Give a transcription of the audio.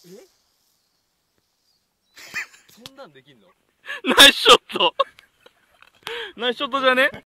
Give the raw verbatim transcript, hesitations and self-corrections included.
えそんなんできんの？ ナイスショットナイスショットじゃね？